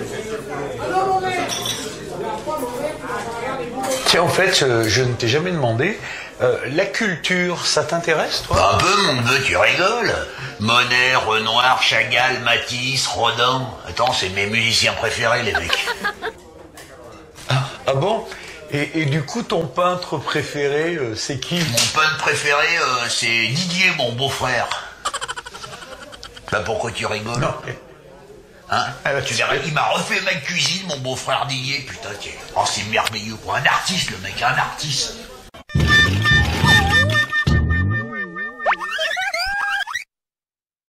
Tiens, en fait, je ne t'ai jamais demandé, la culture, ça t'intéresse, toi? Un peu, mon neveu, tu rigoles. Monet, Renoir, Chagall, Matisse, Rodin. Attends, c'est mes musiciens préférés, les mecs. Ah bon? Et du coup, ton peintre préféré, c'est qui? Mon peintre préféré, c'est Didier, mon beau-frère. Bah pourquoi tu rigoles? Non. Hein? Tu verras, il m'a refait ma cuisine, mon beau-frère Didier. Putain, oh, c'est merveilleux, quoi. Un artiste, le mec, un artiste.